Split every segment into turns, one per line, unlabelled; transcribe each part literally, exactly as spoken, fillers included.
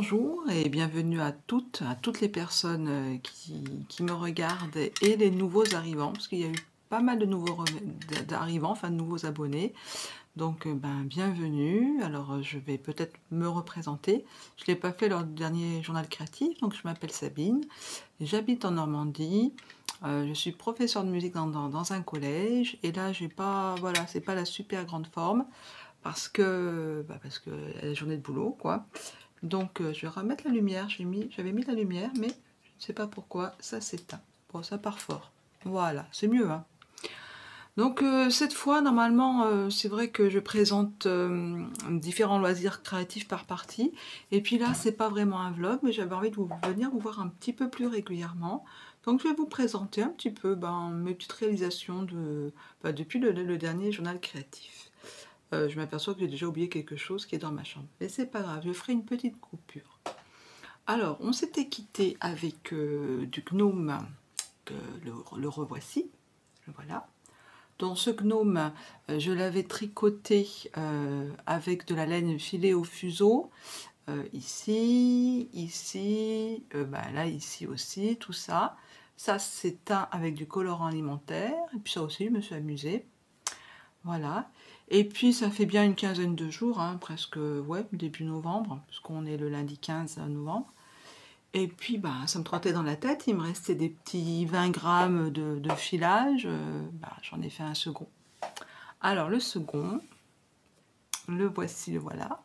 Bonjour et bienvenue à toutes, à toutes les personnes qui, qui me regardent et les nouveaux arrivants, parce qu'il y a eu pas mal de nouveaux arrivants, enfin de nouveaux abonnés. Donc ben, bienvenue. Alors je vais peut-être me représenter. Je ne l'ai pas fait lors du dernier journal créatif, donc je m'appelle Sabine. J'habite en Normandie. Euh, je suis professeure de musique dans, dans, dans un collège. Et là, j'ai pas, voilà, c'est pas la super grande forme parce que, bah, parce que la journée de boulot, quoi. Donc euh, je vais remettre la lumière. J'avais mis, j'avais mis la lumière, mais je ne sais pas pourquoi ça s'éteint. Bon, ça part fort. Voilà, c'est mieux, hein. Donc euh, cette fois, normalement, euh, c'est vrai que je présente euh, différents loisirs créatifs par partie. Et puis là, c'est pas vraiment un vlog, mais j'avais envie de vous venir vous voir un petit peu plus régulièrement. Donc je vais vous présenter un petit peu ben, mes petites réalisations de, ben, depuis le, le dernier journal créatif. Euh, je m'aperçois que j'ai déjà oublié quelque chose qui est dans ma chambre. Mais c'est pas grave, je ferai une petite coupure. Alors, on s'était quitté avec euh, du gnome, que le, le revoici. Voilà. Dans ce gnome, euh, je l'avais tricoté euh, avec de la laine filée au fuseau. Euh, ici, ici, euh, bah, là, ici aussi, tout ça. Ça, c'est teint avec du colorant alimentaire. Et puis ça aussi, je me suis amusée. Voilà. Et puis, ça fait bien une quinzaine de jours, hein, presque, ouais, début novembre, puisqu'on est le lundi quinze novembre. Et puis, bah, ça me trottait dans la tête, il me restait des petits vingt grammes de, de filage, euh, bah, j'en ai fait un second. Alors, le second, le voici, le voilà.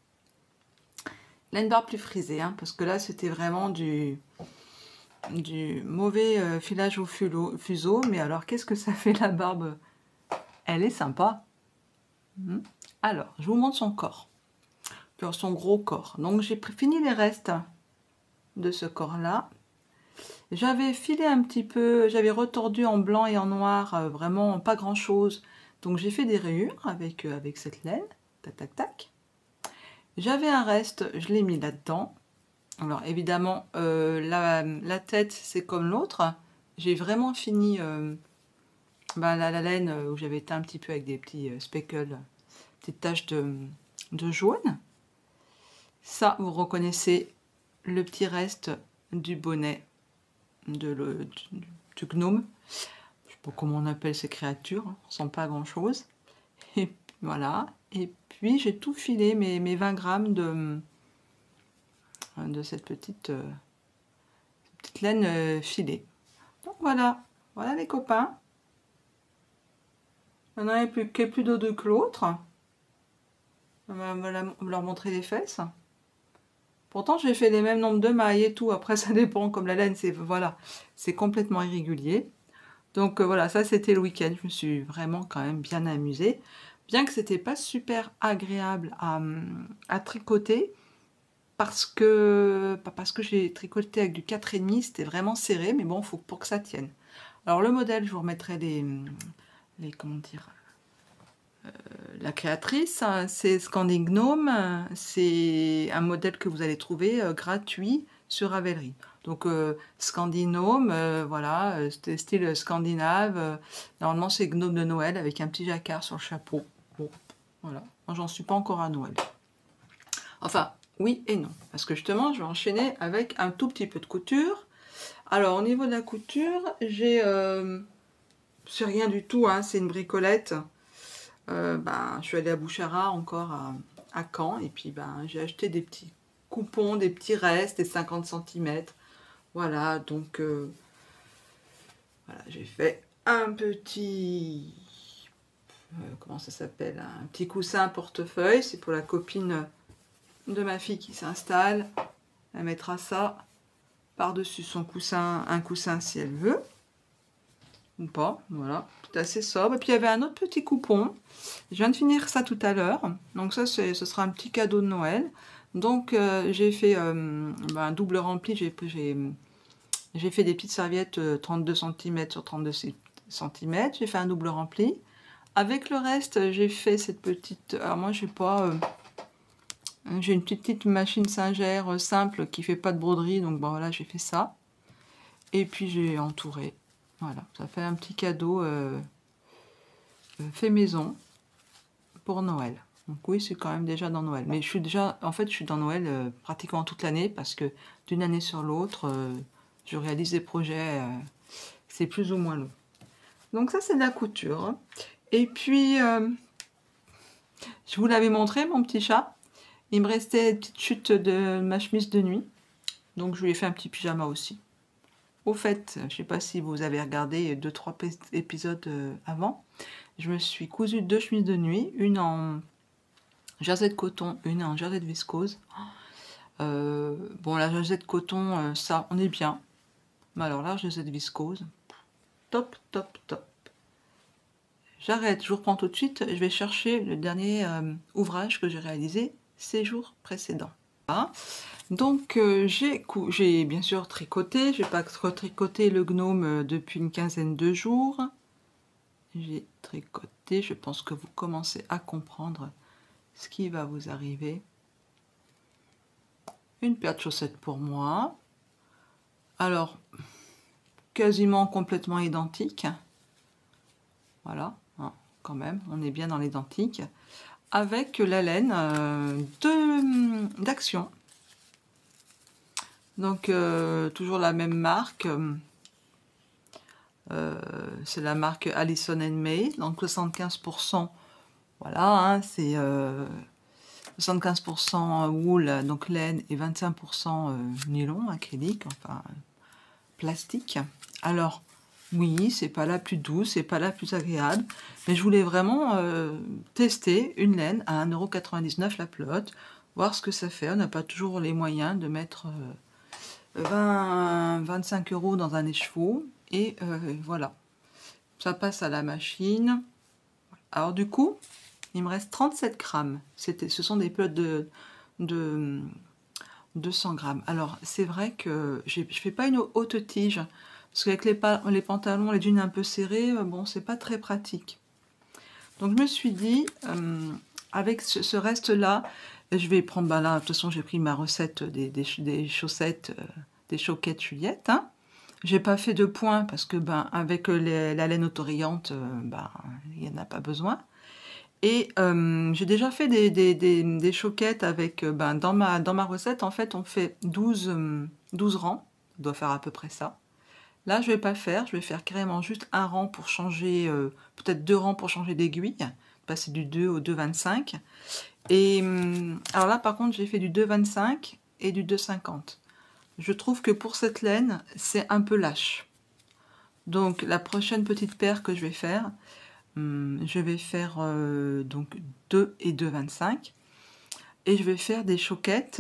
Laine barbe plus frisée, hein, parce que là, c'était vraiment du, du mauvais euh, filage au fuseau, mais alors, qu'est-ce que ça fait la barbe? Elle est sympa. Mmh. Alors, je vous montre son corps, son gros corps. Donc, j'ai fini les restes de ce corps-là. J'avais filé un petit peu, j'avais retordu en blanc et en noir, euh, vraiment pas grand chose. Donc j'ai fait des rayures avec, euh, avec cette laine, tac tac tac. J'avais un reste, je l'ai mis là-dedans. Alors évidemment, euh, la, la tête c'est comme l'autre. J'ai vraiment fini euh, bah, la, la laine où j'avais été un petit peu avec des petits euh, speckles, petites taches de, de jaune. Ça, vous reconnaissez le petit reste du bonnet de le, du, du gnome. Je sais pas comment on appelle ces créatures, hein, ça ressemble pas à grand chose. Et voilà. Et puis j'ai tout filé, mes, mes vingt grammes de, de cette petite, euh, petite laine euh, filée. Donc voilà, voilà les copains. Il y en a un plus, qui est plus dodo que l'autre. On va leur montrer les fesses. Pourtant, j'ai fait les mêmes nombres de mailles et tout. Après, ça dépend. Comme la laine, c'est voilà, c'est complètement irrégulier. Donc euh, voilà, ça c'était le week-end. Je me suis vraiment quand même bien amusée. Bien que c'était pas super agréable à, à tricoter. Parce que, pas parce que j'ai tricoté avec du quatre virgule cinq, c'était vraiment serré. Mais bon, il faut pour que ça tienne. Alors le modèle, je vous remettrai les... les comment dire euh, la créatrice, c'est Scandi Gnome, c'est un modèle que vous allez trouver euh, gratuit sur Ravelry. Donc euh, Scandi Gnome, euh, voilà, euh, style scandinave. Euh, normalement c'est Gnome de Noël avec un petit jacquard sur le chapeau. Bon, voilà. Moi j'en suis pas encore à Noël. Enfin, oui et non, parce que justement je vais enchaîner avec un tout petit peu de couture. Alors au niveau de la couture, j'ai, euh, c'est rien du tout, hein, c'est une bricolette. Euh, ben, je suis allée à Bouchara, encore à, à Caen, et puis ben, j'ai acheté des petits coupons, des petits restes, des cinquante centimètres. Voilà, donc euh, voilà, j'ai fait un petit, euh, comment ça s'appelle, un petit coussin portefeuille. C'est pour la copine de ma fille qui s'installe. Elle mettra ça par-dessus son coussin, un coussin si elle veut. Ou pas, voilà, c'est assez sobre. Et puis il y avait un autre petit coupon, je viens de finir ça tout à l'heure, donc ça ce sera un petit cadeau de Noël. Donc euh, j'ai fait euh, ben, un double rempli, j'ai fait des petites serviettes euh, trente-deux centimètres sur trente-deux centimètres, j'ai fait un double rempli. Avec le reste, j'ai fait cette petite, alors moi je sais pas, euh, j'ai une petite, petite machine singère euh, simple qui fait pas de broderie, donc bon voilà, j'ai fait ça. Et puis j'ai entouré. Voilà, ça fait un petit cadeau euh, fait maison pour Noël. Donc oui, c'est quand même déjà dans Noël. Mais je suis déjà, en fait, je suis dans Noël euh, pratiquement toute l'année parce que d'une année sur l'autre, euh, je réalise des projets, euh, c'est plus ou moins long. Donc ça, c'est de la couture. Hein. Et puis, euh, je vous l'avais montré, mon petit chat. Il me restait une petite chute de ma chemise de nuit. Donc je lui ai fait un petit pyjama aussi. Au fait, je ne sais pas si vous avez regardé deux trois épisodes euh, avant. Je me suis cousu deux chemises de nuit, une en jersey de coton, une en jersey de viscose. Euh, bon, la jersey de coton, euh, ça, on est bien. Mais alors là, jersey de viscose, top, top, top. J'arrête, je vous reprends tout de suite. Je vais chercher le dernier euh, ouvrage que j'ai réalisé ces jours précédents. Voilà. Donc, euh, j'ai bien sûr tricoté. Je n'ai pas tricoté le gnome euh, depuis une quinzaine de jours. J'ai tricoté. Je pense que vous commencez à comprendre ce qui va vous arriver. Une paire de chaussettes pour moi. Alors, quasiment complètement identique. Voilà, hein, quand même, on est bien dans l'identique. Avec la laine euh, d'Action. Donc, euh, toujours la même marque. Euh, c'est la marque Allison and May. Donc, soixante-quinze pour cent. Voilà, hein, c'est euh, soixante-quinze pour cent wool, donc laine, et vingt-cinq pour cent euh, nylon, acrylique, enfin plastique. Alors, oui, c'est pas la plus douce, c'est pas la plus agréable, mais je voulais vraiment euh, tester une laine à un euro quatre-vingt-dix-neuf la pelote, voir ce que ça fait. On n'a pas toujours les moyens de mettre euh, vingt, vingt-cinq euros dans un écheveau, et euh, voilà. Ça passe à la machine. Alors du coup, il me reste trente-sept grammes. Ce sont des pelotes de, de deux cents grammes. Alors, c'est vrai que je ne fais pas une haute tige, parce qu'avec les, les pantalons, les jeans un peu serrés, bon, c'est pas très pratique. Donc, je me suis dit, euh, avec ce, ce reste-là, je vais prendre, ben là, de toute façon, j'ai pris ma recette des, des, des chaussettes, euh, des choquettes Juliette. Hein. J'ai pas fait de point, parce que, ben, avec les, la laine autorillante, euh, ben, il n'y en a pas besoin. Et euh, j'ai déjà fait des, des, des, des choquettes avec, euh, ben, dans, ma, dans ma recette, en fait, on fait douze, euh, douze rangs. On doit faire à peu près ça. Là, je vais pas faire, je vais faire carrément juste un rang pour changer, euh, peut-être deux rangs pour changer d'aiguille, passer du deux au deux vingt-cinq. Et euh, alors là, par contre, j'ai fait du deux vingt-cinq et du deux cinquante. Je trouve que pour cette laine, c'est un peu lâche. Donc, la prochaine petite paire que je vais faire, je vais faire euh, donc deux et deux vingt-cinq et je vais faire des choquettes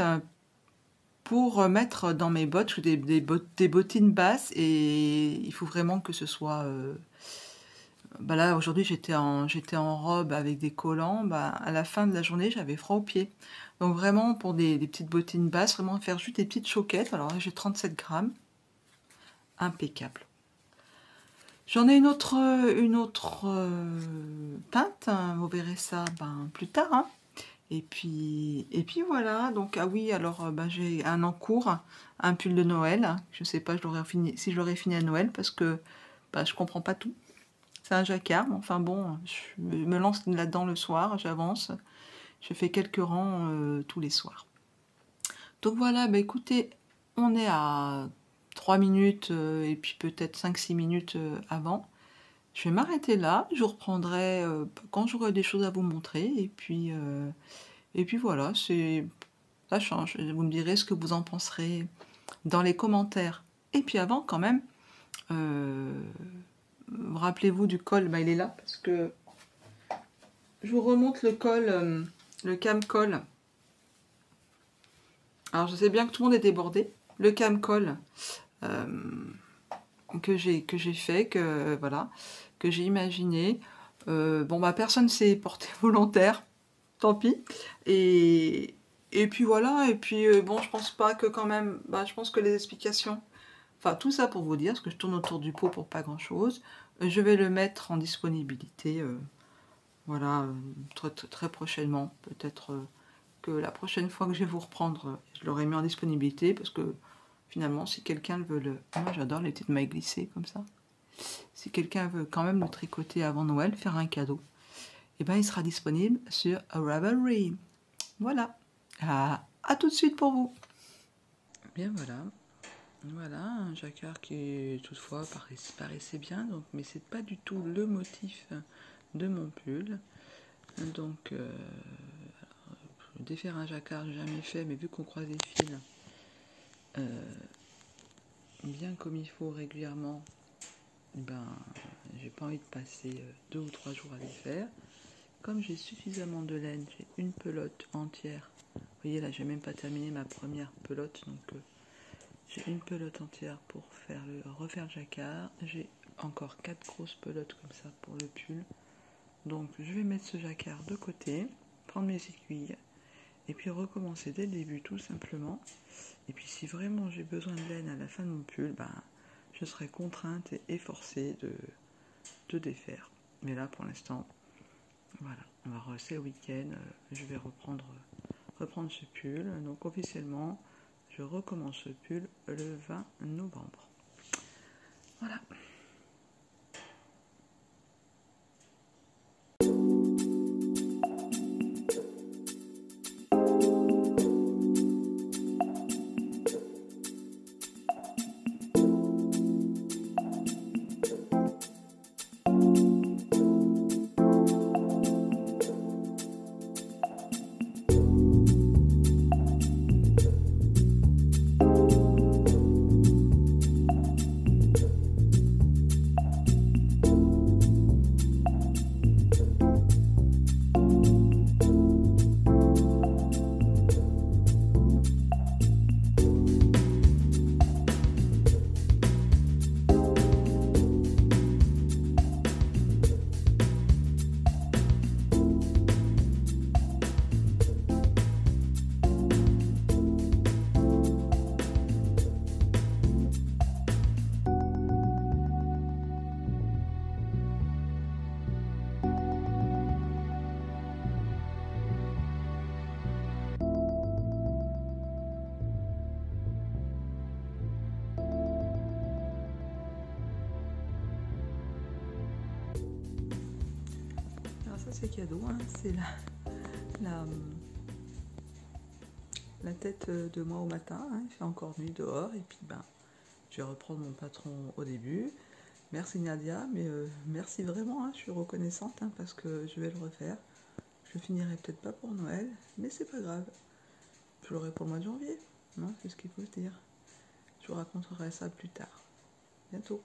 pour mettre dans mes bottes des, des, bot des bottines basses, et il faut vraiment que ce soit euh... bah là aujourd'hui j'étais en j'étais en robe avec des collants, bah, à la fin de la journée j'avais froid aux pieds, donc vraiment pour des, des petites bottines basses, vraiment faire juste des petites choquettes. Alors là j'ai trente-sept grammes, impeccable. J'en ai une autre, une autre euh, teinte, hein. Vous verrez ça ben, plus tard. Hein. Et, puis, et puis voilà, donc ah oui, alors ben, j'ai un en cours, un pull de Noël. Je ne sais pas fini, si je l'aurai fini à Noël parce que ben, je ne comprends pas tout. C'est un jacquard, enfin bon, je me lance là-dedans le soir, j'avance. Je fais quelques rangs euh, tous les soirs. Donc voilà, ben, écoutez, on est à trois minutes euh, et puis peut-être cinq six minutes euh, avant. Je vais m'arrêter là, je reprendrai euh, quand j'aurai des choses à vous montrer, et puis, euh, et puis voilà, ça change. Vous me direz ce que vous en penserez dans les commentaires. Et puis avant quand même, euh, rappelez-vous du col, bah, il est là, parce que je vous remonte le col, euh, le cam-col. Alors je sais bien que tout le monde est débordé, le cam-col. Euh, que j'ai que j'ai fait, que voilà, que j'ai imaginé. Euh, bon bah personne s'est porté volontaire, tant pis. Et, et puis voilà, et puis euh, bon je pense pas que quand même, bah je pense que les explications, enfin tout ça pour vous dire, parce que je tourne autour du pot pour pas grand chose, je vais le mettre en disponibilité, euh, voilà, euh, très, très, très prochainement, peut-être euh, que la prochaine fois que je vais vous reprendre, je l'aurai mis en disponibilité, parce que finalement, si quelqu'un veut le... Moi, j'adore les petites mailles glissées comme ça. Si quelqu'un veut quand même le tricoter avant Noël, faire un cadeau, et ben il sera disponible sur Ravelry. Voilà, à, à tout de suite pour vous. Bien voilà, voilà un jacquard qui toutefois paraissait, paraissait bien, donc, mais c'est pas du tout le motif de mon pull. Donc euh, défaire un jacquard, j'ai jamais fait, mais vu qu'on croise les fils euh, bien comme il faut régulièrement, ben j'ai pas envie de passer deux ou trois jours à les faire. Comme j'ai suffisamment de laine, j'ai une pelote entière. Vous voyez là, j'ai même pas terminé ma première pelote, donc euh, j'ai une pelote entière pour faire le, refaire le jacquard. J'ai encore quatre grosses pelotes comme ça pour le pull. Donc je vais mettre ce jacquard de côté, prendre mes aiguilles et puis recommencer dès le début tout simplement. Et puis si vraiment j'ai besoin de laine à la fin de mon pull, ben, je serai contrainte et forcée de, de défaire. Mais là pour l'instant, voilà, on va c'est le week-end, je vais reprendre, reprendre ce pull. Donc officiellement, je recommence ce pull le vingt novembre. Voilà. C'est cadeau, hein. C'est la, la, la tête de moi au matin, hein. Il fait encore nuit dehors et puis ben, je vais reprendre mon patron au début. Merci Nadia, mais euh, merci vraiment, hein. Je suis reconnaissante hein, parce que je vais le refaire. Je finirai peut-être pas pour Noël, mais c'est pas grave. Je l'aurai pour le mois de janvier, hein, c'est ce qu'il faut se dire. Je vous raconterai ça plus tard. Bientôt.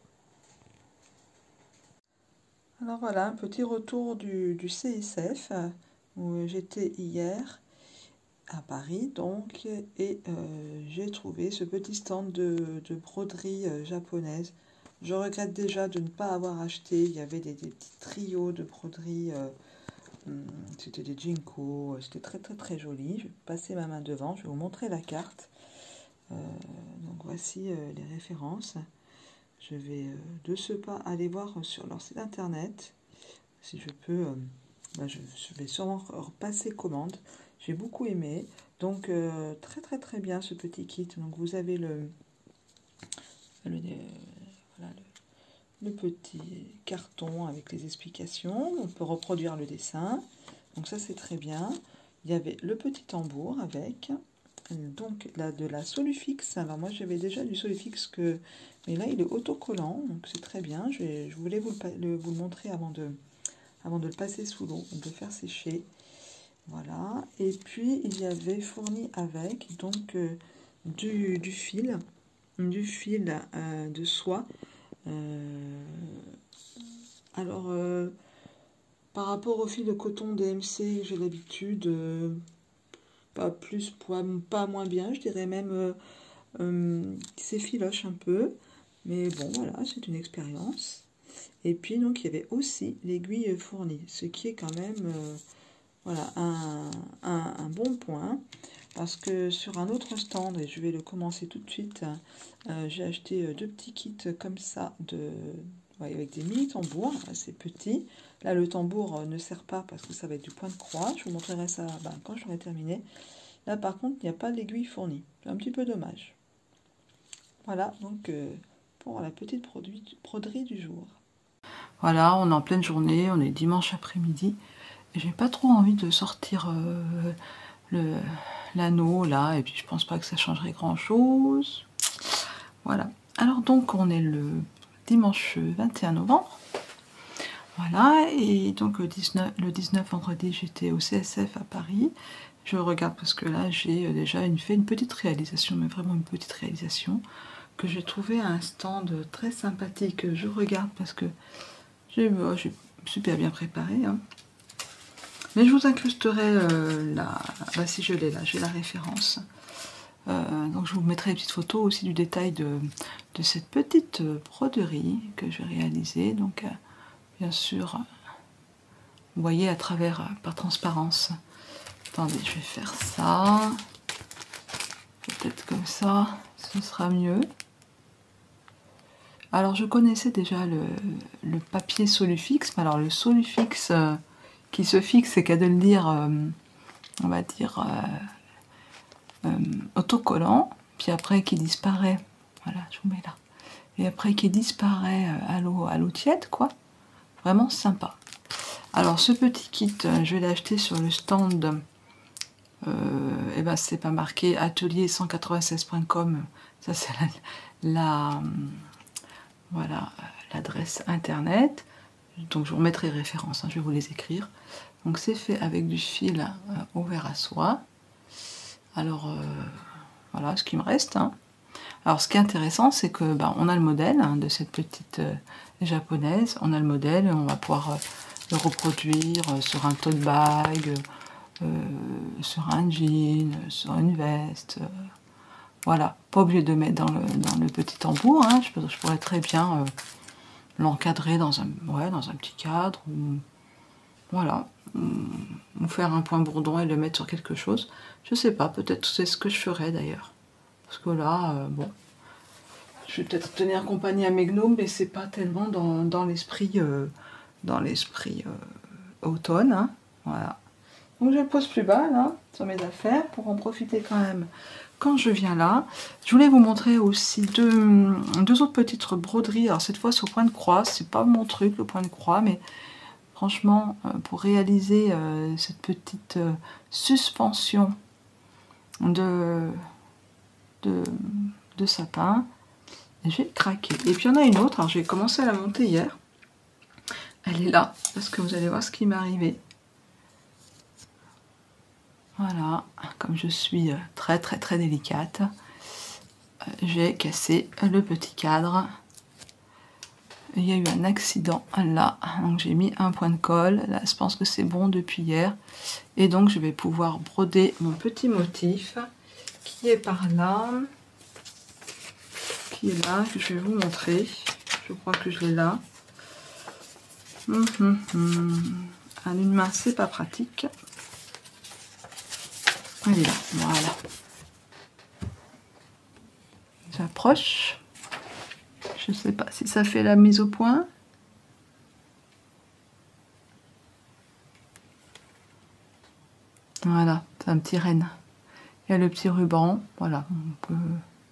Alors voilà, un petit retour du, du C S F, où j'étais hier à Paris, donc, et euh, j'ai trouvé ce petit stand de, de broderie euh, japonaise. Je regrette déjà de ne pas avoir acheté, il y avait des, des petits trios de broderie, euh, c'était des Jinko, c'était très très très joli. Je vais passer ma main devant, je vais vous montrer la carte. Euh, donc voici euh, les références. Je vais euh, de ce pas aller voir sur leur site internet. Si je peux, euh, ben je, je vais sûrement repasser commande. J'ai beaucoup aimé. Donc euh, très très très bien ce petit kit. Donc vous avez le, le, euh, voilà, le, le petit carton avec les explications. On peut reproduire le dessin. Donc ça c'est très bien. Il y avait le petit tambour avec. Donc là de la Solufix. Alors moi j'avais déjà du Solufix que, mais là il est autocollant, donc c'est très bien. Je, vais, je voulais vous le, le, vous le montrer avant de, avant de le passer sous l'eau, de le faire sécher. Voilà. Et puis il y avait fourni avec donc euh, du, du fil, du fil euh, de soie. Euh, alors euh, par rapport au fil de coton D M C que j'ai l'habitude. Euh, pas plus, pas moins bien, je dirais même euh, euh, s'effiloche un peu, mais bon voilà, c'est une expérience. Et puis donc il y avait aussi l'aiguille fournie, ce qui est quand même euh, voilà un, un, un bon point, parce que sur un autre stand, et je vais le commencer tout de suite, euh, j'ai acheté deux petits kits comme ça de ouais, avec des mini tambours, c'est petit. Là le tambour ne sert pas parce que ça va être du point de croix, je vous montrerai ça ben, quand j'aurai terminé. Là par contre il n'y a pas d'aiguille fournie, c'est un petit peu dommage. Voilà donc euh, pour la petite produit, broderie du jour. Voilà, on est en pleine journée, on est dimanche après-midi J'ai pas trop envie de sortir euh, le l'anneau là, et puis je pense pas que ça changerait grand chose. Voilà. Alors donc on est le dimanche vingt et un novembre. Voilà, et donc le dix-neuf, le dix-neuf vendredi, j'étais au C S F à Paris. Je regarde parce que là j'ai déjà une, fait une petite réalisation, mais vraiment une petite réalisation, que j'ai trouvé à un stand très sympathique. Je regarde parce que j'ai oh, super bien préparé. Hein. Mais je vous incrusterai euh, la... Bah, si je l'ai là, j'ai la référence. Euh, donc je vous mettrai une petite photo aussi du détail de, de cette petite broderie que j'ai réalisée. Donc euh, bien sûr, vous voyez à travers, euh, par transparence. Attendez, je vais faire ça. Peut-être comme ça, ce sera mieux. Alors je connaissais déjà le, le papier Solufix. Alors le Solufix euh, qui se fixe, c'est qu'à de le dire, euh, on va dire, euh, euh, autocollant, puis après qui disparaît. Voilà, je vous mets là. Et après qui disparaît à l'eau à l'eau tiède, quoi. Vraiment sympa. Alors ce petit kit, je vais l'acheter sur le stand. Euh, et ben c'est pas marqué atelier cent quatre-vingt-seize point com. Ça c'est la, la voilà l'adresse internet. Donc je vous remettrai les références, hein, je vais vous les écrire. Donc c'est fait avec du fil euh, ouvert à soie. Alors euh, voilà ce qui me reste. Hein. Alors ce qui est intéressant, c'est que ben, on a le modèle hein, de cette petite euh, japonaise. On a le modèle, on va pouvoir euh, le reproduire euh, sur un tote bag, euh, sur un jean, sur une veste. Euh, voilà, pas obligé de mettre dans le, dans le petit tambour. Hein. Je, je pourrais très bien euh, l'encadrer dans un, ouais, dans un petit cadre. Ou, voilà, ou faire un point bourdon et le mettre sur quelque chose. Je sais pas, peut-être c'est ce que je ferais d'ailleurs. Parce que là, euh, bon, je vais peut-être tenir compagnie à mes gnomes, mais c'est pas tellement dans, dans l'esprit euh, dans l'esprit euh, automne. Hein. Voilà. Donc je le pose plus bas là, sur mes affaires, pour en profiter quand même quand je viens là. Je voulais vous montrer aussi deux, deux autres petites broderies. Alors cette fois sur point de croix, c'est pas mon truc le point de croix, mais franchement, pour réaliser euh, cette petite euh, suspension de, de, de sapin, j'ai craqué. Et puis il y en a une autre, alors j'ai commencé à la monter hier. Elle est là, parce que vous allez voir ce qui m'est arrivé. Voilà, comme je suis très très très délicate, j'ai cassé le petit cadre. Il y a eu un accident là, donc j'ai mis un point de colle. Là, je pense que c'est bon depuis hier. Et donc je vais pouvoir broder mon petit motif qui est par là. Qui est là, que je vais vous montrer. Je crois que je l'ai là. Hum, hum, hum. À une main, c'est pas pratique. Elle est là, voilà. J'approche. Je ne sais pas si ça fait la mise au point. Voilà, c'est un petit renne. Il y a le petit ruban. Voilà, on peut...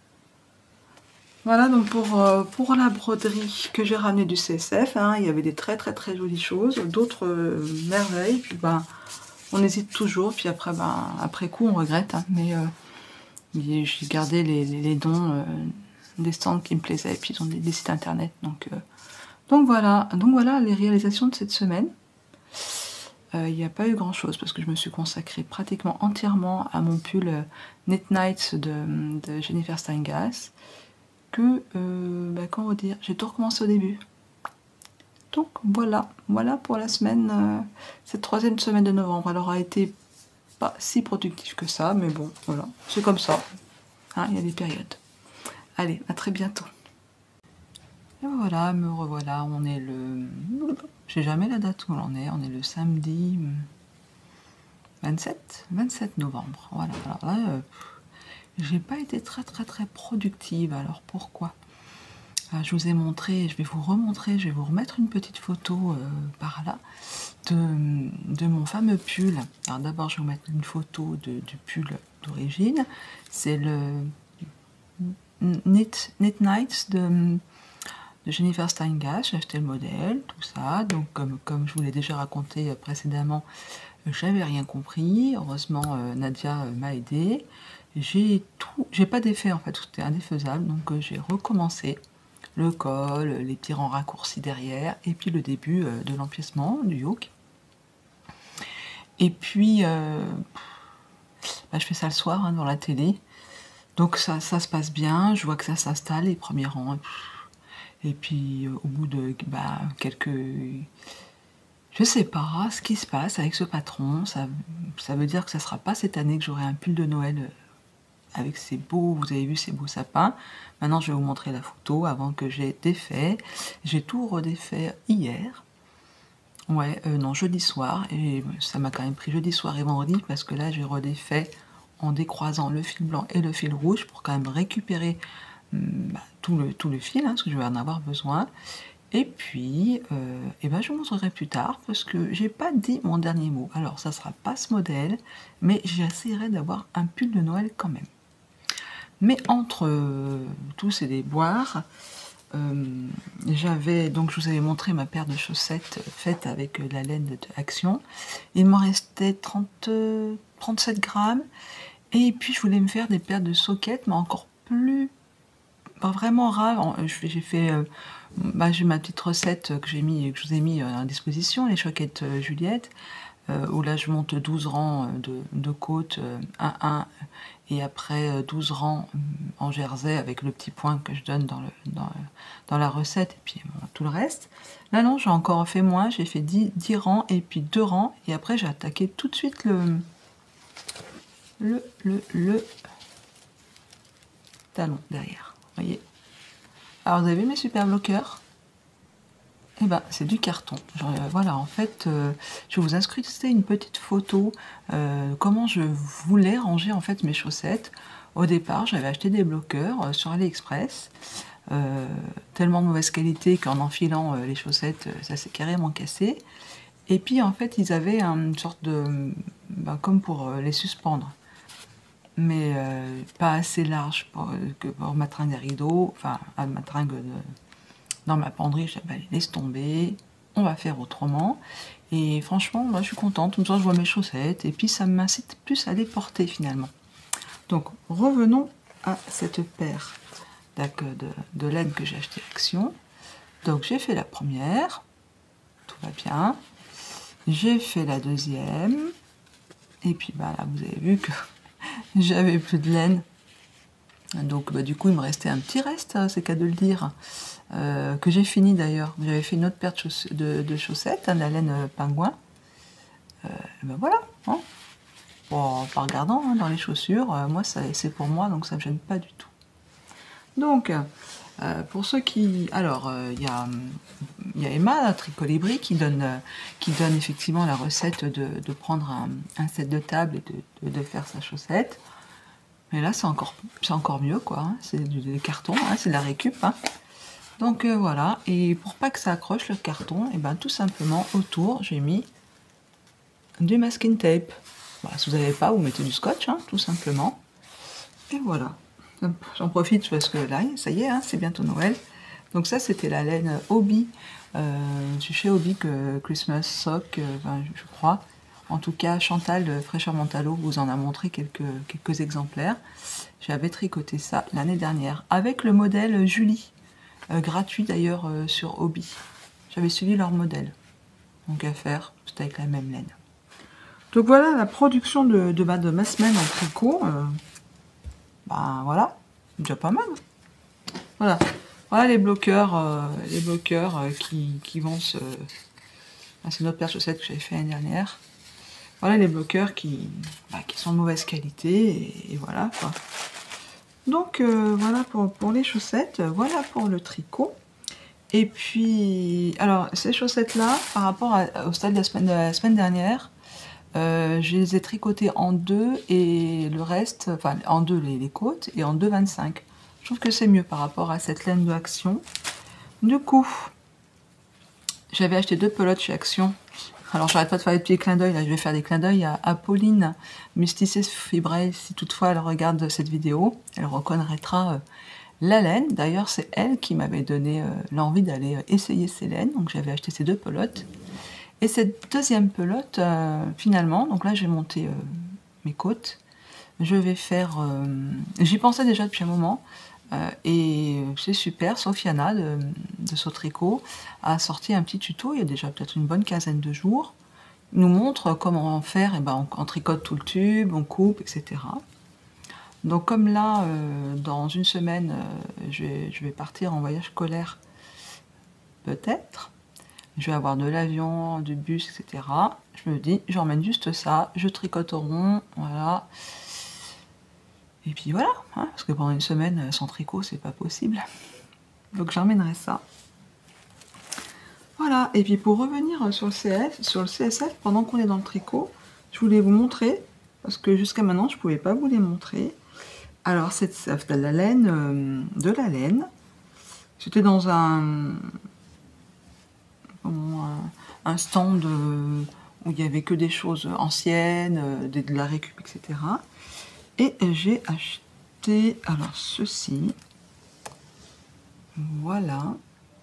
Voilà donc pour, euh, pour la broderie que j'ai ramenée du C S F, hein, il y avait des très très très jolies choses, d'autres euh, merveilles, puis ben on hésite toujours, puis après ben après coup on regrette, hein, mais, euh, mais j'ai gardé les, les, les dons euh, des stands qui me plaisaient, et puis ils ont des, des sites internet, donc, euh, donc voilà, donc voilà les réalisations de cette semaine. Il n'y a pas eu grand chose parce que je me suis consacrée pratiquement entièrement à mon pull euh, Knit Nights de, de Jennifer Steingass. Que, euh, bah, comment dire, j'ai tout recommencé au début. Donc voilà, voilà pour la semaine, euh, cette troisième semaine de novembre. Elle aura été pas si productive que ça, mais bon, voilà, c'est comme ça. Hein, il y a des périodes. Allez, à très bientôt. Et voilà, me revoilà, on est le... Je sais jamais la date où on est, on est le samedi vingt-sept novembre. Voilà, alors là... Euh, j'ai pas été très très très productive, alors pourquoi? euh, Je vous ai montré, je vais vous remontrer, je vais vous remettre une petite photo euh, par là de, de mon fameux pull. Alors d'abord je vais vous mettre une photo de, du pull d'origine, c'est le Knit, Knit Nights de de Jennifer Steingass. J'ai acheté le modèle, tout ça. Donc, comme, comme je vous l'ai déjà raconté précédemment, j'avais rien compris. Heureusement, euh, Nadia euh, m'a aidé. J'ai tout, j'ai pas d'effet en fait, tout était indéfaisable. Donc, euh, j'ai recommencé le col, les petits rangs raccourcis derrière, et puis le début euh, de l'empiècement du yoke. Et puis, euh, bah, je fais ça le soir hein, dans la télé. Donc ça, ça se passe bien, je vois que ça s'installe, les premiers rangs. Et puis euh, au bout de bah, quelques... Je sais pas ce qui se passe avec ce patron. Ça, ça veut dire que ça sera pas cette année que j'aurai un pull de Noël avec ces beaux, vous avez vu ces beaux sapins. Maintenant je vais vous montrer la photo avant que j'ai défait. J'ai tout redéfait hier. Ouais, euh, non, jeudi soir. Et ça m'a quand même pris jeudi soir et vendredi parce que là j'ai redéfait en décroisant le fil blanc et le fil rouge pour quand même récupérer bah, tout, le, tout le fil, hein, parce que je vais en avoir besoin. Et puis, euh, et ben je vous montrerai plus tard, parce que j'ai pas dit mon dernier mot. Alors, ça sera pas ce modèle, mais j'essaierai d'avoir un pull de Noël quand même. Mais entre euh, tous ces déboires, euh, j'avais, donc je vous avais montré ma paire de chaussettes faites avec la laine de Action. Il m'en restait trente, trente-sept grammes. Et puis je voulais me faire des paires de soquettes, mais encore plus, pas vraiment rares. J'ai fait, euh, bah, j'ai ma petite recette que j'ai mis, que je vous ai mis à disposition, les choquettes euh, Juliette, euh, où là je monte douze rangs de, de côtes, euh, un un, et après douze rangs en jersey avec le petit point que je donne dans, le, dans, dans la recette, et puis bon, tout le reste. Là non, j'ai encore fait moins, j'ai fait dix, dix rangs, et puis deux rangs, et après j'ai attaqué tout de suite le... le, le, le talon derrière, voyez. Alors vous avez vu mes super bloqueurs? Eh ben c'est du carton. Genre, euh, voilà, en fait, euh, je vais vous incruster une petite photo euh, comment je voulais ranger en fait mes chaussettes. Au départ, j'avais acheté des bloqueurs euh, sur AliExpress, euh, tellement de mauvaise qualité qu'en enfilant euh, les chaussettes, euh, ça s'est carrément cassé. Et puis en fait, ils avaient une sorte de, ben, comme pour euh, les suspendre, mais euh, pas assez large pour, que pour ma tringue des rideaux, enfin, à ma tringue de, dans ma penderie. Je dis, bah, laisse tomber, on va faire autrement. Et franchement, bah, je suis contente, comme ça je vois mes chaussettes, et puis ça m'incite plus à les porter finalement. Donc, revenons à cette paire de, de laine que j'ai acheté Action. Donc, j'ai fait la première, tout va bien. J'ai fait la deuxième, et puis bah, là, vous avez vu que j'avais plus de laine, donc bah, du coup il me restait un petit reste, c'est qu'à de le dire, euh, que j'ai fini d'ailleurs. J'avais fait une autre paire de, chauss de, de chaussettes, hein, de la laine euh, pingouin. Euh, ben voilà, hein. Bon, pas regardant hein, dans les chaussures, euh, moi c'est pour moi, donc ça me gêne pas du tout. Donc euh, pour ceux qui, alors il euh, y, a, y a Emma, la Tricolibri, qui donne, euh, qui donne effectivement la recette de, de prendre un, un set de table et de, de, de faire sa chaussette. Mais là c'est encore, c'est encore mieux quoi, hein. C'est du carton, hein, c'est de la récup. Hein. Donc euh, voilà, et pour pas que ça accroche le carton, et ben tout simplement autour j'ai mis du masking tape. Bah, si vous n'avez pas, vous mettez du scotch, hein, tout simplement. Et voilà. J'en profite parce que là, ça y est, hein, c'est bientôt Noël. Donc ça, c'était la laine Hobby. Euh, c'est chez Hobby que Christmas Sock, euh, ben, je crois. En tout cas, Chantal de Fraîcheur Mentalo vous en a montré quelques, quelques exemplaires. J'avais tricoté ça l'année dernière avec le modèle Julie, euh, gratuit d'ailleurs euh, sur Hobby. J'avais suivi leur modèle. Donc à faire, c'était avec la même laine. Donc voilà la production de, de, bah, de ma semaine en tricot. Euh, ben voilà, c'est déjà pas mal. Voilà, voilà les bloqueurs, euh, les bloqueurs euh, qui, qui vont se... Ah, c'est une autre paire de chaussettes que j'avais fait l'année dernière. Voilà les bloqueurs qui, bah, qui sont de mauvaise qualité, et, et voilà quoi. Donc euh, voilà pour, pour les chaussettes, voilà pour le tricot. Et puis, alors ces chaussettes là, par rapport à, au style de la semaine, de la semaine dernière, Euh, je les ai tricotées en deux et le reste, enfin en deux les, les côtes et en deux vingt-cinq. Je trouve que c'est mieux par rapport à cette laine de Action. Du coup, j'avais acheté deux pelotes chez Action. Alors j'arrête pas de faire des petits clins d'œil, là je vais faire des clins d'œil à, à Pauline Mysticée Fibrelle, si toutefois elle regarde cette vidéo, elle reconnaîtra euh, la laine. D'ailleurs, c'est elle qui m'avait donné euh, l'envie d'aller euh, essayer ces laines. Donc j'avais acheté ces deux pelotes. Et cette deuxième pelote, euh, finalement, donc là j'ai monté euh, mes côtes. Je vais faire... Euh, J'y pensais déjà depuis un moment. Euh, et c'est super, Sofiana de, de Sautricot a sorti un petit tuto, il y a déjà peut-être une bonne quinzaine de jours. Il nous montre comment faire, et ben on, on tricote tout le tube, on coupe, et cetera. Donc comme là, euh, dans une semaine, euh, je, vais, je vais partir en voyage scolaire, peut-être. Je vais avoir de l'avion, du bus, et cetera. Je me dis, j'emmène juste ça, je tricote au rond, voilà. Et puis voilà, hein, parce que pendant une semaine, sans tricot, c'est pas possible. Donc j'emmènerai ça. Voilà, et puis pour revenir sur le C F, sur le C S F, pendant qu'on est dans le tricot, je voulais vous montrer, parce que jusqu'à maintenant, je ne pouvais pas vous les montrer. Alors, c'est de la laine, euh, de la laine. C'était dans un, un, un stand euh, où il n'y avait que des choses anciennes, euh, de, de la récup, et cetera. Et j'ai acheté, alors ceci, voilà.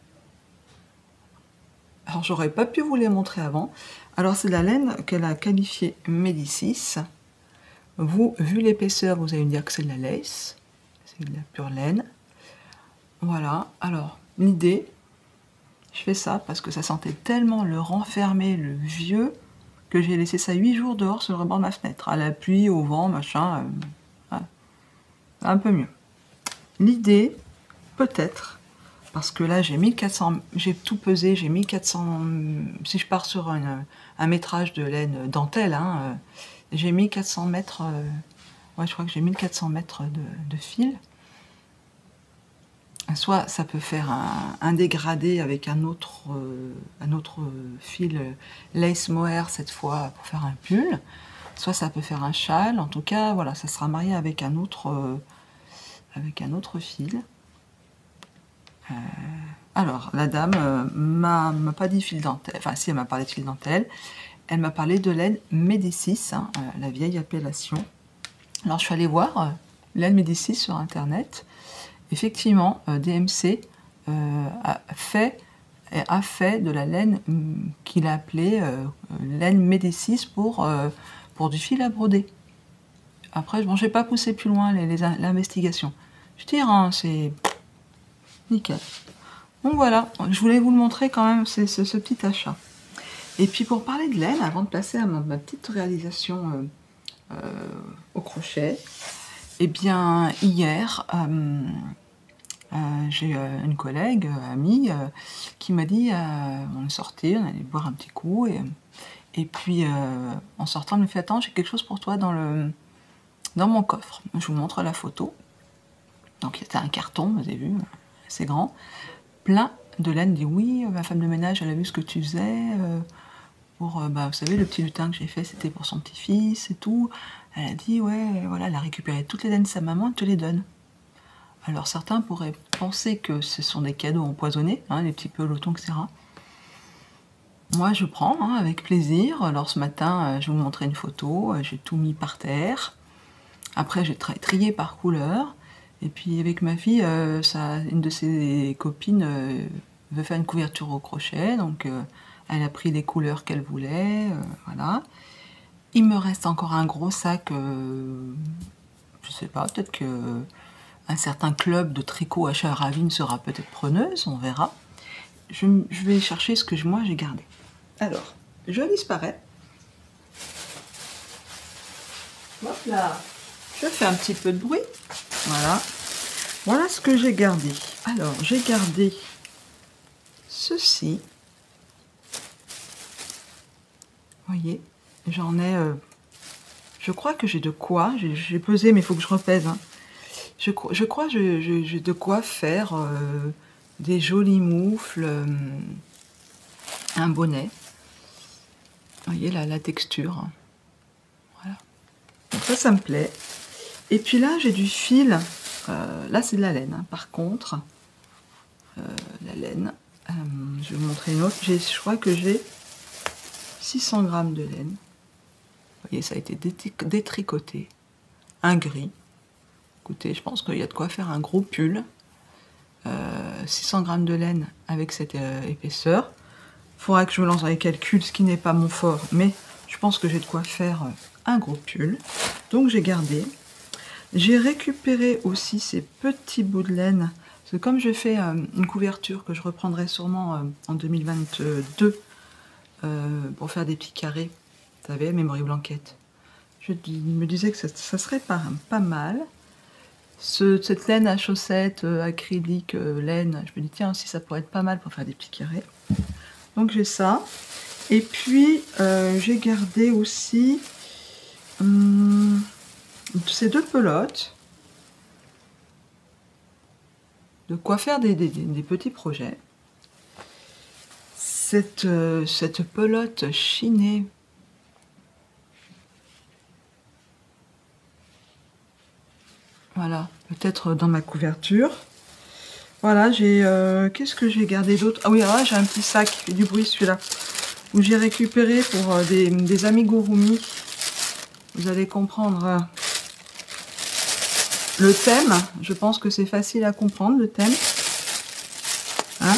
Alors, j'aurais pas pu vous les montrer avant. Alors, c'est de la laine qu'elle a qualifiée Médicis. Vous, vu l'épaisseur, vous allez me dire que c'est de la lace. C'est de la pure laine. Voilà. Alors, l'idée, je fais ça parce que ça sentait tellement le renfermé, le vieux, que j'ai laissé ça huit jours dehors sur le rebord de ma fenêtre. À la pluie, au vent, machin. Euh, voilà. Un peu mieux. L'idée, peut-être, parce que là j'ai mille quatre cents, j'ai tout pesé, j'ai mille quatre cents, si je pars sur une, un métrage de laine dentelle, hein, euh, j'ai mille quatre cents mètres, euh, ouais je crois que j'ai mille quatre cents mètres de, de fil. Soit ça peut faire un, un dégradé avec un autre, euh, un autre fil euh, lace mohair cette fois pour faire un pull, soit ça peut faire un châle, en tout cas voilà, ça sera marié avec un autre, euh, avec un autre fil. Euh, alors, la dame euh, m'a pas dit fil dentelle, enfin si elle m'a parlé de fil dentelle, elle m'a parlé de laine Médicis, hein, euh, la vieille appellation. Alors je suis allée voir euh, laine Médicis sur internet. Effectivement, euh, D M C euh, a, fait, a fait de la laine qu'il a appelée euh, laine Médicis pour, euh, pour du fil à broder. Après, bon, je n'ai pas poussé plus loin l'investigation. Je tire, hein, c'est nickel. Donc voilà, je voulais vous le montrer quand même, c'est ce, ce petit achat. Et puis pour parler de laine, avant de passer à ma, ma petite réalisation euh, euh, au crochet, eh bien hier, euh, euh, j'ai euh, une collègue, euh, amie, euh, qui m'a dit, euh, on est sorti, on allait boire un petit coup, et, et puis euh, en sortant, elle me fait, attends, j'ai quelque chose pour toi dans, le, dans mon coffre. Je vous montre la photo. Donc c'était un carton, vous avez vu, assez grand, plein de laine. Dit oui, ma femme de ménage, elle a vu ce que tu faisais, euh, pour, euh, bah, vous savez, le petit lutin que j'ai fait, c'était pour son petit-fils et tout. Elle a dit, ouais, voilà, elle a récupéré toutes les laines de sa maman, elle te les donne. Alors certains pourraient penser que ce sont des cadeaux empoisonnés, hein, les petits pelotons, et cetera. Moi, je prends, hein, avec plaisir. Alors ce matin, je vais vous montrer une photo, j'ai tout mis par terre. Après, j'ai trié par couleur. Et puis avec ma fille, euh, ça, une de ses copines euh, veut faire une couverture au crochet, donc euh, elle a pris les couleurs qu'elle voulait, euh, voilà. Il me reste encore un gros sac, euh, je sais pas, peut-être que un certain club de tricot à Charavine sera peut-être preneuse, on verra. Je, je vais chercher ce que moi j'ai gardé. Alors, je disparais. Hop là, je fais un petit peu de bruit. Voilà. Voilà ce que j'ai gardé. Alors, j'ai gardé ceci. Vous voyez, j'en ai... Euh, je crois que j'ai de quoi. J'ai pesé, mais il faut que je repèse. Hein. Je, je crois que j'ai de quoi faire euh, des jolis moufles, euh, un bonnet. Vous voyez, là, la texture. Voilà. Donc ça, ça me plaît. Et puis là, j'ai du fil... Euh, là, c'est de la laine, hein. Par contre, euh, la laine, euh, je vais vous montrer une autre. Je crois que j'ai six cents grammes de laine. Vous voyez, ça a été détricoté. Un gris. Écoutez, je pense qu'il y a de quoi faire un gros pull. euh, six cents grammes de laine avec cette euh, épaisseur. Il faudra que je me lance dans les calculs, ce qui n'est pas mon fort, mais je pense que j'ai de quoi faire euh, un gros pull. Donc j'ai gardé. J'ai récupéré aussi ces petits bouts de laine, parce que comme j'ai fait euh, une couverture que je reprendrai sûrement euh, en deux mille vingt-deux euh, pour faire des petits carrés, vous savez, Memory Blanket. Je me disais que ça, ça serait pas, pas mal. Ce, cette laine à chaussettes, euh, acrylique, euh, laine, je me dis tiens aussi ça pourrait être pas mal pour faire des petits carrés. Donc j'ai ça. Et puis euh, j'ai gardé aussi hum, ces deux pelotes. De quoi faire des, des, des petits projets. Cette, euh, cette pelote chinée. Voilà, peut-être dans ma couverture. Voilà, j'ai... Euh, qu'est-ce que j'ai gardé d'autre? Ah oui, là, j'ai un petit sac qui fait du bruit, celui-là. Où j'ai récupéré pour euh, des, des amigurumi. Vous allez comprendre euh, le thème. Je pense que c'est facile à comprendre, le thème. Hein?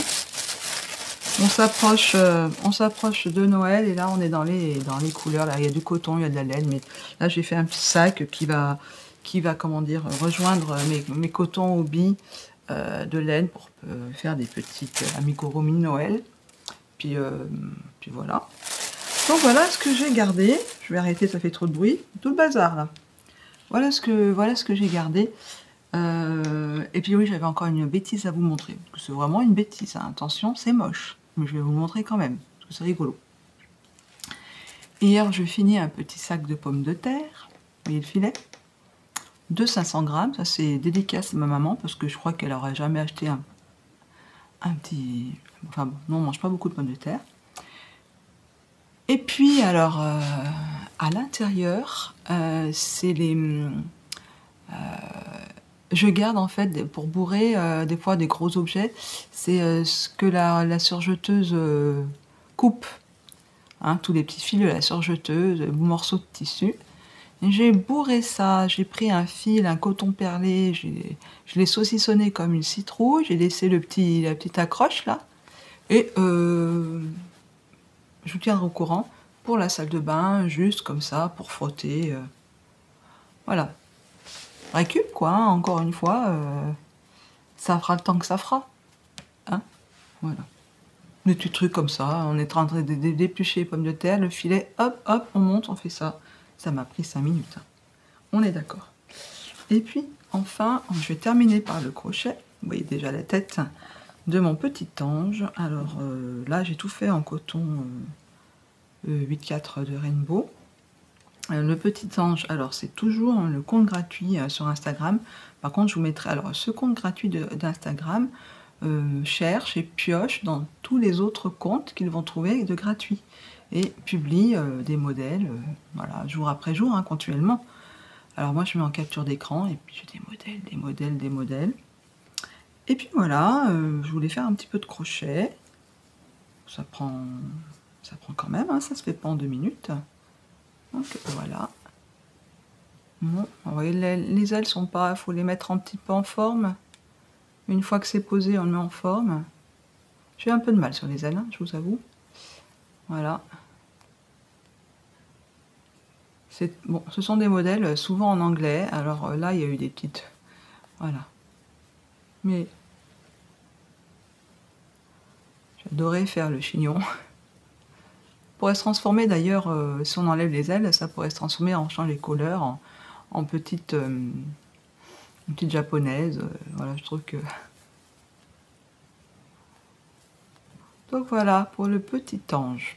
On s'approche euh, on s'approche de Noël et là, on est dans les, dans les couleurs. Là, il y a du coton, il y a de la laine. Mais là, j'ai fait un petit sac qui va... qui va, comment dire, rejoindre mes, mes cotons ou billes euh, de laine pour euh, faire des petites amigurumi Noël. Puis, euh, puis voilà. Donc voilà ce que j'ai gardé. Je vais arrêter, ça fait trop de bruit. Tout le bazar là. Voilà ce que, voilà ce que j'ai gardé. Euh, et puis oui, j'avais encore une bêtise à vous montrer. Parce que c'est vraiment une bêtise. Hein. Attention, c'est moche. Mais je vais vous le montrer quand même. Parce que c'est rigolo. Hier, je finis un petit sac de pommes de terre. Vous voyez le filet? De cinq cents grammes, ça c'est dédicace à ma maman parce que je crois qu'elle aurait jamais acheté un, un petit... Enfin bon, non, on mange pas beaucoup de pommes de terre. Et puis alors, euh, à l'intérieur, euh, c'est les... Euh, je garde en fait, pour bourrer euh, des fois des gros objets, c'est euh, ce que la, la surjeteuse euh, coupe. Hein, tous les petits fils de la surjeteuse, morceaux de tissu. J'ai bourré ça, j'ai pris un fil, un coton perlé, je l'ai saucissonné comme une citrouille, j'ai laissé le petit, la petite accroche là, et euh, je vous tiendrai au courant pour la salle de bain, juste comme ça, pour frotter. Euh, voilà. Récup quoi, hein, encore une fois, euh, ça fera le temps que ça fera. Hein, voilà. Des petits trucs comme ça, on est en train de d'éplucher les pommes de terre, le filet, hop, hop, on monte, on fait ça. Ça m'a pris cinq minutes. Hein. On est d'accord. Et puis, enfin, je vais terminer par le crochet. Vous voyez déjà la tête de mon petit ange. Alors euh, là, j'ai tout fait en coton euh, huit quatre de Rainbow. Euh, le petit ange, alors c'est toujours hein, le compte gratuit euh, sur Instagram. Par contre, je vous mettrai alors ce compte gratuit d'Instagram. Euh, cherche et pioche dans tous les autres comptes qu'ils vont trouver de gratuits. Et publie euh, des modèles, euh, voilà, jour après jour, hein, continuellement. Alors moi, je mets en capture d'écran, et puis j'ai des modèles, des modèles, des modèles. Et puis voilà, euh, je voulais faire un petit peu de crochet. Ça prend, ça prend quand même, hein, ça se fait pas en deux minutes. Donc voilà. Bon, vous voyez, les, les ailes sont pas, il faut les mettre un petit peu en forme. Une fois que c'est posé, on le met en forme. J'ai un peu de mal sur les ailes, hein, je vous avoue. Voilà. Bon, ce sont des modèles souvent en anglais. Alors là, il y a eu des petites... Voilà. Mais... j'adorais faire le chignon. Pourrait se transformer d'ailleurs, euh, si on enlève les ailes, ça pourrait se transformer en changeant les couleurs, en, en petite, euh, une petite japonaise. Euh, voilà, je trouve que... Donc voilà, pour le petit ange.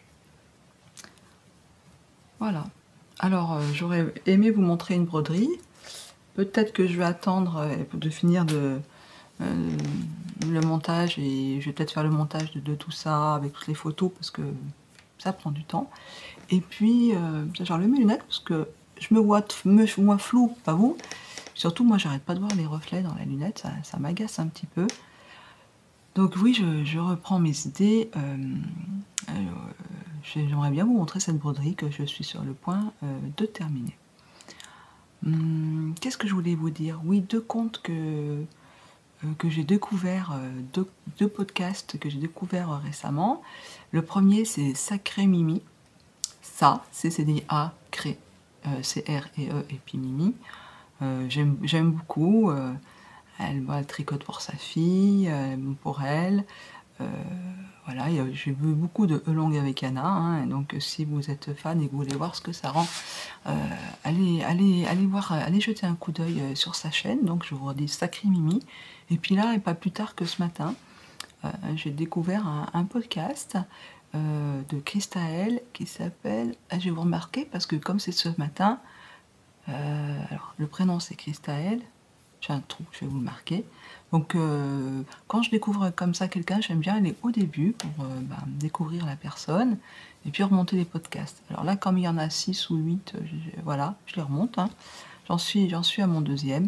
Voilà. Alors, euh, j'aurais aimé vous montrer une broderie. Peut-être que je vais attendre euh, de finir de, euh, le montage et je vais peut-être faire le montage de, de tout ça avec toutes les photos parce que ça prend du temps. Et puis, euh, j'enlève mes lunettes parce que je me vois, me vois flou, pas vous. Surtout, moi, j'arrête pas de voir les reflets dans la lunette, ça, ça m'agace un petit peu. Donc oui, je, je reprends mes idées. Euh, euh, J'aimerais bien vous montrer cette broderie que je suis sur le point euh, de terminer. Hum, Qu'est-ce que je voulais vous dire? Oui, deux comptes que euh, que j'ai découvert, euh, deux, deux podcasts que j'ai découvert euh, récemment. Le premier, c'est Sacré Mimi. Ça, c'est C D A, cré, euh, C R et E, et puis Mimi. Euh, J'aime beaucoup. Euh, elle, elle tricote pour sa fille, euh, pour elle. Euh, voilà, j'ai vu beaucoup de E longue avec Anna, hein, donc si vous êtes fan et que vous voulez voir ce que ça rend, euh, allez, allez, allez voir, allez jeter un coup d'œil sur sa chaîne. Donc je vous redis Sacré Mimi. Et puis là, et pas plus tard que ce matin, euh, j'ai découvert un, un podcast euh, de Christaël qui s'appelle, ah, je vais vous remarquer parce que comme c'est ce matin, euh, alors le prénom c'est Christaël. J'ai un trou, je vais vous le marquer. Donc, euh, quand je découvre comme ça quelqu'un, j'aime bien aller au début pour euh, bah, découvrir la personne et puis remonter les podcasts. Alors là, comme il y en a six ou huit, voilà, je les remonte. Hein. J'en suis, j'en suis à mon deuxième.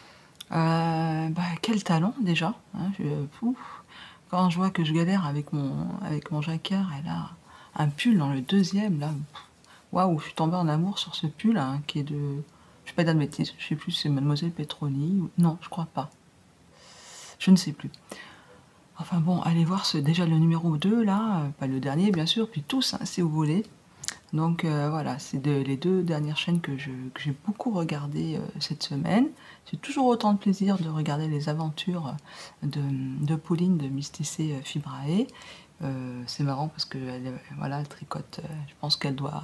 Euh, bah, quel talent déjà. Hein, je, ouf, quand je vois que je galère avec mon, avec mon jacquard, et là, un pull dans le deuxième, là, waouh, je suis tombée en amour sur ce pull hein, qui est de. Je ne vais pas dire de bêtises, je ne sais plus si c'est Mademoiselle Petroni ou... Non, je crois pas. Je ne sais plus. Enfin bon, allez voir ce, déjà le numéro deux, là, euh, pas le dernier bien sûr, puis tous, hein, si vous voulez. Donc euh, voilà, c'est de, les deux dernières chaînes que j'ai beaucoup regardées euh, cette semaine. C'est toujours autant de plaisir de regarder les aventures de, de Pauline de Mysticée Fibrae. Euh, c'est marrant parce que elle, voilà, elle tricote, euh, je pense qu'elle doit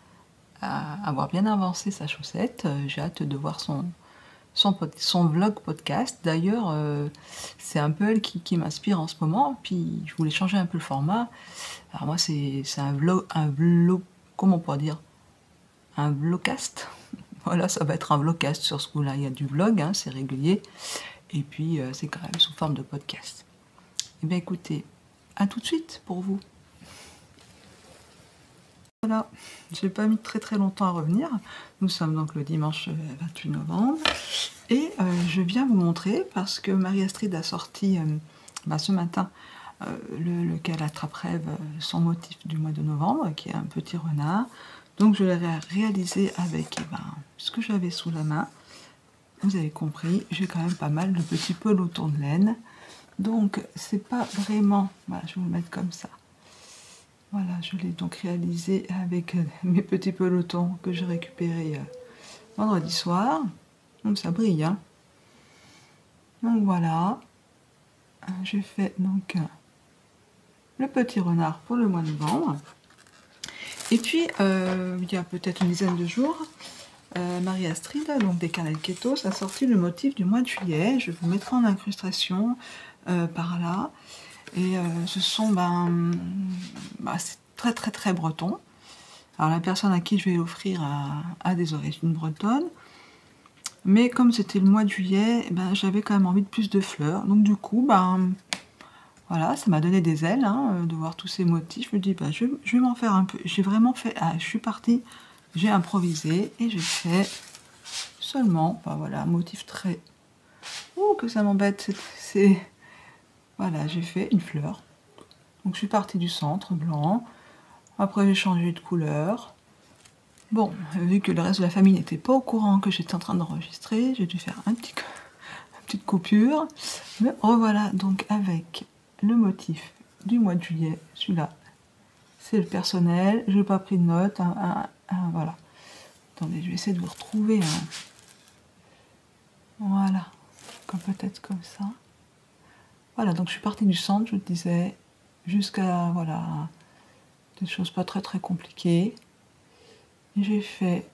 avoir bien avancé sa chaussette. J'ai hâte de voir son, son, son vlog podcast. D'ailleurs, euh, c'est un peu elle qui, qui m'inspire en ce moment. Puis je voulais changer un peu le format. Alors moi, c'est un vlog, un vlog, comment on pourrait dire, un vlogcast. Voilà, ça va être un vlogcast sur ce coup-là. Il y a du vlog, hein, c'est régulier. Et puis, euh, c'est quand même sous forme de podcast. Eh bien, écoutez, à tout de suite pour vous. Voilà, j'ai pas mis très très longtemps à revenir. Nous sommes donc le dimanche vingt-huit novembre. Et euh, je viens vous montrer, parce que Marie-Astrid a sorti euh, bah, ce matin euh, le, le Cal Attrape-Rêve, son motif du mois de novembre, qui est un petit renard. Donc je l'ai réalisé avec eh ben, ce que j'avais sous la main. Vous avez compris, j'ai quand même pas mal de petits pelotons de laine. Donc c'est pas vraiment... Voilà, je vais vous le mettre comme ça. Voilà, je l'ai donc réalisé avec mes petits pelotons que j'ai récupérés vendredi soir. Donc ça brille, hein. Donc voilà. J'ai fait donc le petit renard pour le mois de novembre. Et puis, euh, il y a peut-être une dizaine de jours, euh, Marie-Astrid, donc des Canal Ketos, a sorti le motif du mois de juillet. Je vous mettrai en incrustation euh, par là. Et euh, ce sont, ben, bah, c'est très très très breton. Alors la personne à qui je vais l'offrir a, a des origines bretonnes. Mais comme c'était le mois de juillet, ben, j'avais quand même envie de plus de fleurs. Donc du coup, ben, voilà, ça m'a donné des ailes hein, de voir tous ces motifs. Je me dis, ben, je, je vais m'en faire un peu. J'ai vraiment fait, ah, je suis partie, j'ai improvisé et j'ai fait seulement, ben, voilà, un motif très... Oh, que ça m'embête, c'est... Voilà, j'ai fait une fleur. Donc je suis partie du centre, blanc. Après j'ai changé de couleur. Bon, vu que le reste de la famille n'était pas au courant que j'étais en train d'enregistrer, j'ai dû faire un petit, une petite coupure. Mais revoilà donc avec le motif du mois de juillet. Celui-là, c'est le personnel. Je n'ai pas pris de notes. Un, un, un, voilà. Attendez, je vais essayer de vous retrouver. Un... Voilà. Comme peut-être comme ça. Voilà, donc je suis partie du centre, je vous le disais, jusqu'à, voilà, des choses pas très très compliquées. J'ai fait,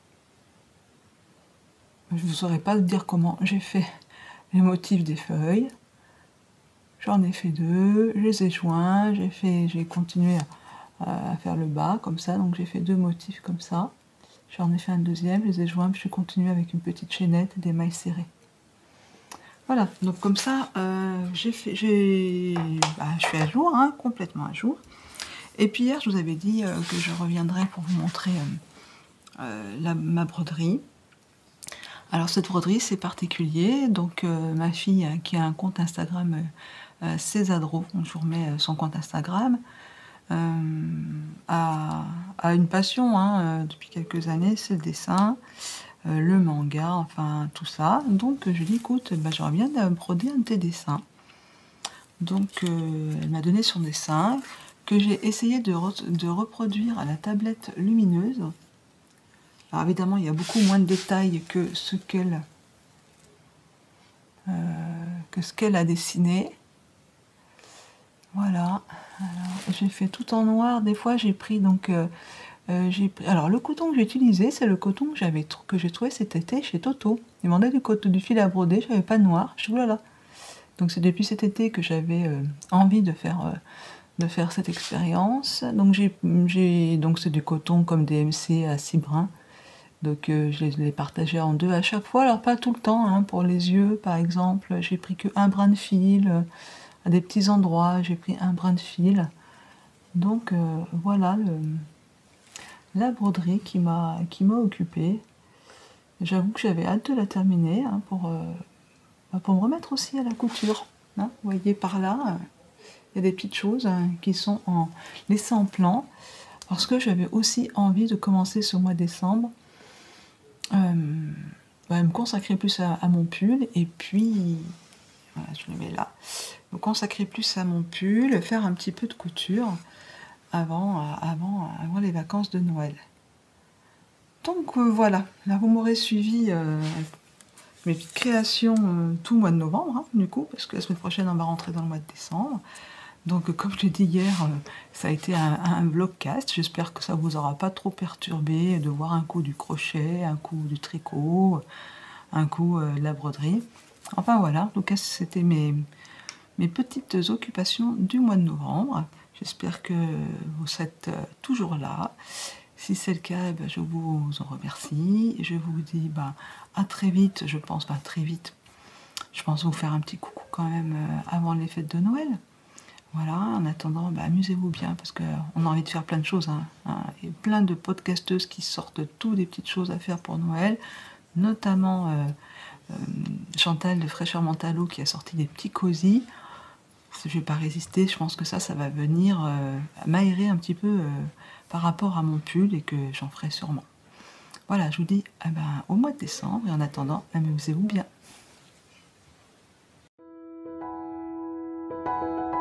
je ne saurais pas dire comment, j'ai fait les motifs des feuilles. J'en ai fait deux, je les ai joints, j'ai fait, j'ai continué à, à faire le bas comme ça, donc j'ai fait deux motifs comme ça. J'en ai fait un deuxième, je les ai joints, puis j'ai continué avec une petite chaînette et des mailles serrées. Voilà, donc comme ça, euh, j'ai fait, j'ai, bah, je suis à jour, hein, complètement à jour. Et puis hier, je vous avais dit euh, que je reviendrai pour vous montrer euh, euh, la, ma broderie. Alors cette broderie, c'est particulier. Donc euh, ma fille euh, qui a un compte Instagram, euh, Césadro, je vous remets son compte Instagram, euh, a, a une passion hein, euh, depuis quelques années, c'est le dessin. Euh, le manga, enfin tout ça. Donc je lui dis écoute, bah, j'aimerais bien broder un de tes dessins. Donc, euh, elle m'a donné son dessin, que j'ai essayé de, re de reproduire à la tablette lumineuse. Alors évidemment, il y a beaucoup moins de détails que ce qu'elle euh, que ce qu'elle a dessiné. Voilà. J'ai fait tout en noir. Des fois, j'ai pris donc euh, euh, j'ai pris. Alors le coton que j'ai utilisé, c'est le coton que j'avais que j'ai trouvé cet été chez Toto. Il demandait du coton, du fil à broder. J'avais pas de noir. Je suis oulala. Donc c'est depuis cet été que j'avais euh, envie de faire euh, de faire cette expérience. Donc j'ai donc c'est du coton comme des M C à six brins. Donc euh, je les, les partageais en deux à chaque fois, alors pas tout le temps, hein, pour les yeux par exemple, j'ai pris que un brin de fil, euh, à des petits endroits, j'ai pris un brin de fil. Donc euh, voilà le, la broderie qui m'a qui m'a occupée. J'avoue que j'avais hâte de la terminer, hein, pour, euh, pour me remettre aussi à la couture. Hein. Vous voyez par là, il euh, y a des petites choses hein, qui sont en laissées en plan, parce que j'avais aussi envie de commencer ce mois de décembre. Euh, bah, me consacrer plus à, à mon pull, et puis voilà, je le mets là, me consacrer plus à mon pull, faire un petit peu de couture avant, euh, avant, avant les vacances de Noël. Donc euh, voilà, là vous m'aurez suivi euh, mes petites créations euh, tout le mois de novembre, hein, du coup, parce que la semaine prochaine on va rentrer dans le mois de décembre. Donc, comme je l'ai dit hier, ça a été un, un vlogcast. J'espère que ça vous aura pas trop perturbé de voir un coup du crochet, un coup du tricot, un coup euh, de la broderie. Enfin voilà, en tout cas, c'était mes, mes petites occupations du mois de novembre. J'espère que vous êtes euh, toujours là. Si c'est le cas, ben, je vous en remercie. Je vous dis ben, à très vite, je pense, ben, très vite. Je pense vous faire un petit coucou quand même euh, avant les fêtes de Noël. Voilà, en attendant, bah, amusez-vous bien, parce qu'on a envie de faire plein de choses. Hein, hein. Il y a plein de podcasteuses qui sortent toutes des petites choses à faire pour Noël, notamment euh, euh, Chantal de Fraîcheur Mentalo qui a sorti des petits cosy. Je ne vais pas résister, je pense que ça, ça va venir euh, m'aérer un petit peu euh, par rapport à mon pull, et que j'en ferai sûrement. Voilà, je vous dis eh ben, au mois de décembre, et en attendant, amusez-vous bien.